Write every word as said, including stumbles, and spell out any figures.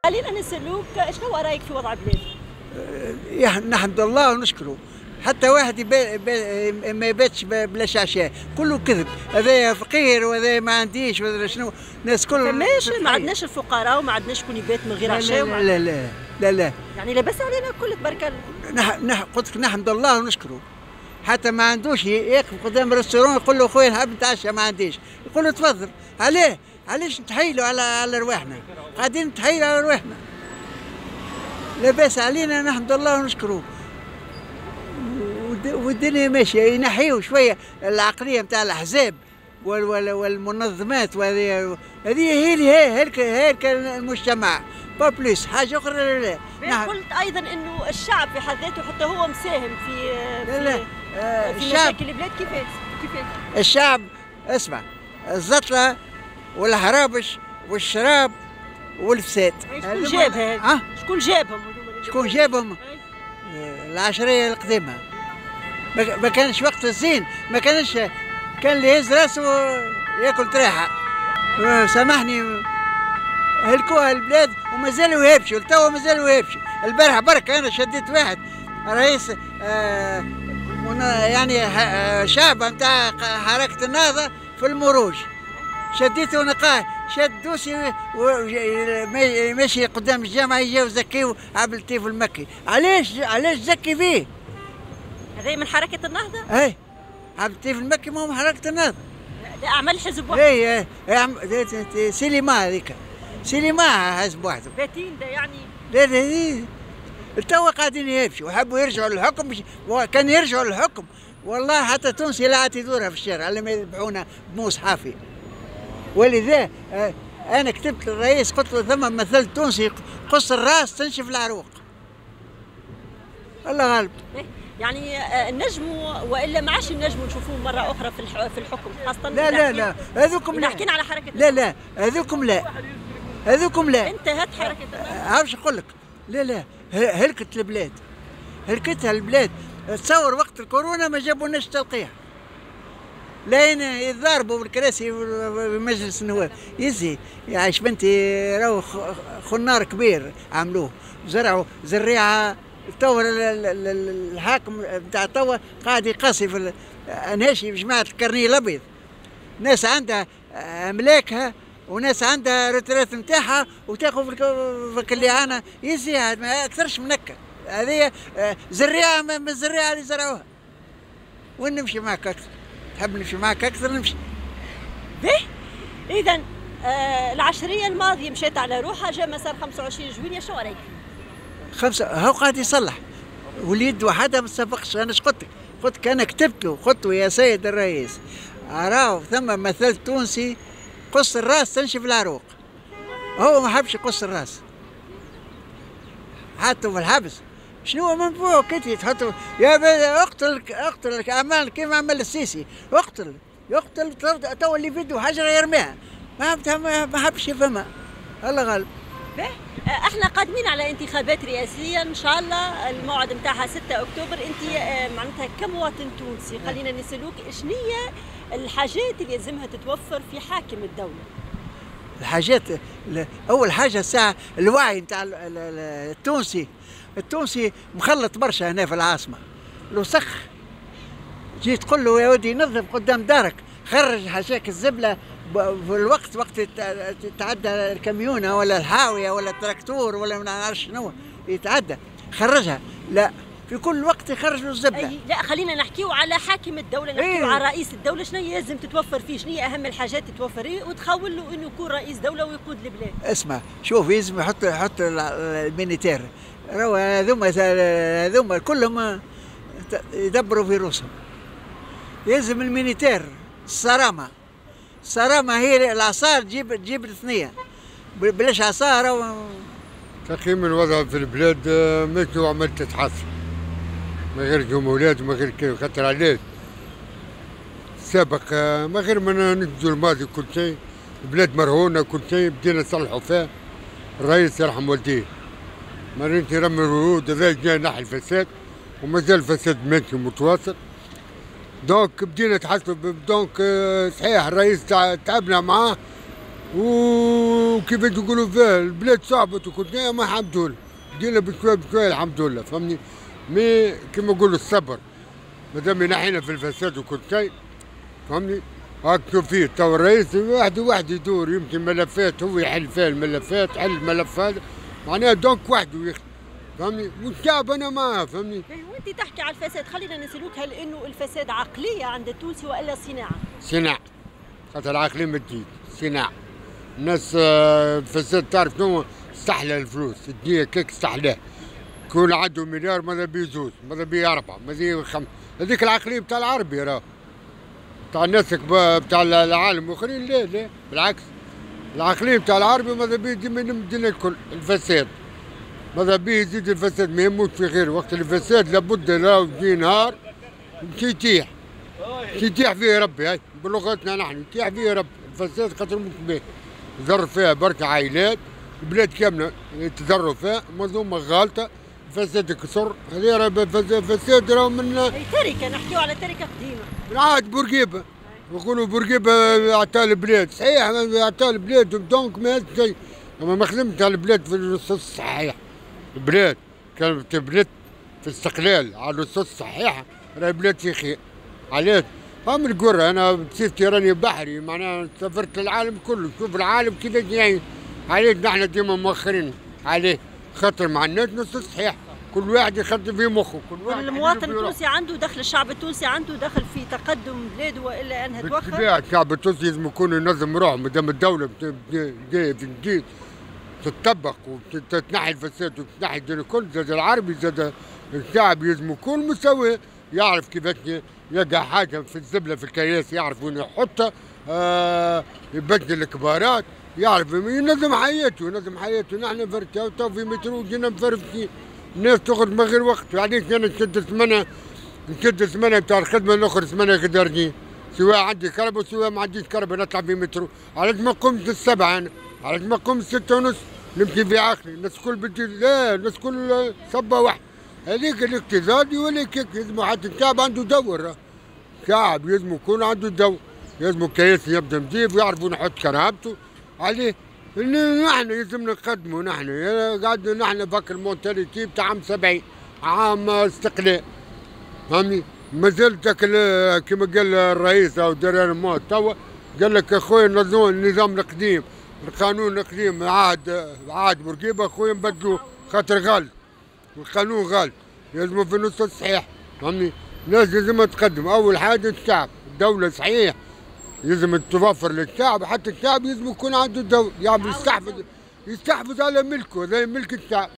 خلينا نسألوك شنو رايك في وضع البلاد؟ أه نحمد الله ونشكره. حتى واحد يبي بي ما يباتش بلا شعشاء، كله كذب، هذا فقير وهذا ما عنديش وهذا شنو، الناس كل فماش ما عندناش الفقراء وما عندناش شكون يبات من غير عشاء. لا لا لا لا لا يعني لاباس علينا الكل تبارك الله. نح نح قلت لك نحمد الله ونشكره. حتى ما عندوش يقف قدام الريستورون يقول له خويا نحب نتعشى ما عنديش، يقول له تفضل. عليه؟ علاش نتحايلوا على على رواحنا؟ قاعدين نتحايلوا على رواحنا. لاباس علينا نحمد الله ونشكره. والدنيا ماشيه، ينحيوا شويه العقليه نتاع الاحزاب والمنظمات، وهذه هذه هي اللي هيك هيك المجتمع با بليس حاجه اخرى. لا لا نعم. قلت ايضا انه الشعب في حد ذاته حتى هو مساهم في لا لا آه في الشعب مشاكل البلاد. كيفاش كيفاش الشعب اسمع، الزطله والحرابش والشراب والفساد شكون جابها؟ ها شكون جابهم؟ شكون جابهم؟ العشريه القديمه. ما كانش وقت الزين، ما كانش كان اللي يهز راسه ياكل تريحه. سامحني هلكوها البلاد ومازالوا يهبشوا لتوا، مازالوا يهبشوا. البارح برك انا شديت واحد رئيس آه يعني آه شعب نتاع حركه النهضه في المروج، شديته ونقاه شد دوسي ماشي قدام الجامعه يجاو زكيو عبد اللطيف المكي. علاش علاش زكي فيه؟ هذا من حركة النهضة؟ اي عبد اللطيف المكي ما هو من حركة النهضة. لا أعمال حزب واحد. اي اي سيليما هذيك، سيليما حزب واحد. باتين ده يعني. لا لا توا قاعدين يهبشوا وحبوا يرجعوا للحكم، كان يرجعوا للحكم والله حتى تونسي لا عاد يدورها في الشارع لما يذبحونا بموس حافي. ولذا أنا كتبت للرئيس قلت له ثم مثل تونسي قص الراس تنشف العروق. الله غالب. يعني النجموا والا ما عادش النجموا نشوفوه مره اخرى في في الحكم خاصه. لا لا لا هذوكم لا. حكينا على حركه. لا لا هذوكم لا، هذوكم لا. انتهت حركه. عارفش نقول لك؟ لا لا هلكت البلاد، هلكتها البلاد. تصور وقت الكورونا ما جابولناش تلقيح، لين يتضاربوا بالكراسي في مجلس النواب. يزي يا عايش بنتي راهو خنار كبير عملوه، زرعوا زريعه. توا الحاكم بتاع توا قاعد يقاسي في انهاشي جماعه الكرنيه الابيض، ناس عندها املاكها وناس عندها روترات نتاعها وتاخذ في الكليعانه. يزي ما اكثرش من هكا. هذه زريعه من الزريعه اللي زرعوها. وين نمشي معك اكثر؟ تحب نمشي معك اكثر نمشي. باهي اذا آه العشريه الماضيه مشيت على روحها، جا مسار خمسة وعشرين جويلية، شو رايك؟ خمسة هو قاعد يصلح واليد وحدها ما تصفقش. انا اش قلت لك؟ قلت لك انا كتبت له قلت له يا سيد الرئيس اراو ثم مثل تونسي قص الراس تنشف العروق. هو ما حبش يقص الراس، حطوا في الحبس. شنو من فوق كتي تحطوا يا اقتل اقتل اعمال كيف عمل السيسي، اقتل يقتل تو اللي في يده حجره يرميها. ما ما حبش يفهمها. الله غالب. احنا قادمين على انتخابات رئاسيه ان شاء الله، الموعد نتاعها ستة اكتوبر. انت معناتها كمواطن تونسي خلينا نسالوك شنو هي الحاجات اللي يلزمها تتوفر في حاكم الدوله؟ الحاجات اول حاجه الساعه الوعي نتاع التونسي. التونسي مخلط برشا هنا في العاصمه. لو سخ جيت تقول له يا ودي نظف قدام دارك، خرج حاشاك الزبله في الوقت وقت يتعدى الكاميونه ولا الحاويه ولا التراكتور ولا ما نعرفش شنو يتعدى، خرجها. لا في كل وقت يخرج له الزبله. أي لا خلينا نحكيو على حاكم الدوله، نحكيو أيه. على رئيس الدوله. شنو لازم تتوفر فيه؟ شنو هي اهم الحاجات تتوفر فيه وتخول له انه يكون رئيس دوله ويقود البلاد؟ اسمع شوف لازم يحط يحط المينيتير. راهو هذوما هذوما كلهم يدبروا في روسهم. يلزم المينيتير الصرامه. الصرامه هي العصار تجيب تجيب الثنيه، بلاش عصار. تقييم الوضع في البلاد مثل عمل تتحسن من غير جمهوريات وما غير كذا. خاطر علاش؟ سابق ما غير ما ننجزوا الماضي كل شيء، البلاد مرهونه كل شيء بدينا نصلحوا فيها. الرئيس يرحم والديه مريت يرمي الورود هذا جاي نحي الفساد ومازال الفساد ماشي متواصل. دونك بدينا نتحسنوا. دونك صحيح الرئيس تعبنا معاه وكيف تقولوا فيه البلاد صعبت وكنا ما الحمد لله بدينا بشوي بشوي الحمد لله فهمني. مي كما نقولوا الصبر مادام نحينا في الفساد وكل شيء فهمني. هاك شوف فيه تو الرئيس واحد واحد يدور يمكن ملفات هو يحل فيها الملفات حل الملف هذا معناها دونك وحده يخدم فهمني. والشعب انا معاه فهمني. وانت تحكي على الفساد خلينا نسالوك هل انه الفساد عقليه عند التونسي والا صناعه؟ صناعه خاطر العقليه ما تجيش صناعه. الناس الفساد تعرف شنو استحلى الفلوس الدنيا كيك استحلاه. كون عنده مليار ماذا بيه زوز ماذا بيه أربعة ماذا بيه خمسة. هذيك العقلية بتاع العربي راه بتاع الناس بتاع العالم الآخرين لا لا بالعكس. العقلية بتاع العربي ماذا بيه ديما يلم الدنيا الكل الفساد ماذا بيه يزيد الفساد ما يموت في غير وقت الفساد لابد راهو يجي نهار يمشي يتيح يتيح فيه ربي هاي بلغتنا نحن يتيح فيه ربي الفساد خاطر مش به ضر فيها برك عائلات البلاد كامله يتضروا فيها منظومه غالطه فساد كسر هذه راه فساد راه من تركه نحكيو على تركه قديمه من عهد بورقيبه يقولوا بورقيبه عطاه البلاد صحيح عطاه البلاد دونك ما شيء اما ما خدمت على البلاد في النصوص الصحيح. البلاد كانت بلاد في استقلال على النصوص الصحيحه راه البلاد في خير. علاش؟ هم القرى انا بصفتي راني بحري معناها سافرت العالم كله شوف العالم كيفاش يعني. علاش نحن ديما مؤخرين عليه خاطر مع الناس نص صحيح كل واحد يخدم في مخه. كل واحد المواطن التونسي عنده دخل الشعب التونسي عنده دخل في تقدم بلاده والا انها توخر. بالطبيعه الشعب التونسي لازم يكون ينظم روحه مادام الدوله بتجي تطبق وتنحي الفساد وتنحي الدنيا الكل. زاد العربي زاد الشعب لازم يكون مساوي يعرف كيفاش يلقى حاجه في الزبله في الكياس يعرف وين يحطها. آه يبدل الكبارات يعرف ينظم حياته ينظم حياته. نحن فرت تو في مترو جينا مفرفتين الناس تاخذ من غير وقت. علاش انا نشد ثمنها نشد ثمنها بتاع الخدمه الاخرى ثمنها قدرني سواء عندي كهرباء سواء ما عنديش كهرباء نطلع في مترو. علاش ما قمت السبعه انا علاش ما قمت ستة ونص نمشي في عقلي. الناس الكل بدي لا الناس الكل صبه واحده. هذيك الاقتصاد يولي كيك لازم حتى الشعب عنده دور. الشعب لازم يكون عنده دور لازم الكياس يبدا نظيف ويعرفوا نحط كرهبته عليه. نحن لازم نقدموا نحن قاعد نحن فك المونتاليتي بتاع عام سبعين عام استقلال فهمني. مازال ذاك كما قال الرئيس او دير موت توا قال لك اخويا النظام القديم القانون القديم عهد عهد بورقيبه اخويا نبدلوه خاطر غلط القانون غلط لازم في النص الصحيح فهمني. الناس لازم تقدم اول حاجه الشعب الدوله صحيح لازم توفر للشعب حتى الشعب لازم يكون عنده دور يعرف يستحفظ يستحفظ على ملكه زي ملك الشعب.